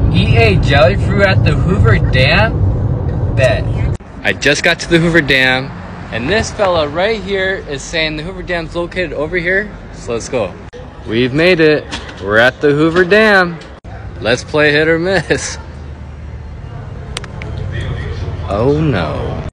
EA jelly fruit at the Hoover Dam? Bet. I just got to the Hoover Dam, and this fella right here is saying the Hoover Dam's located over here, so let's go. We've made it. We're at the Hoover Dam. Let's play hit or miss. Oh no.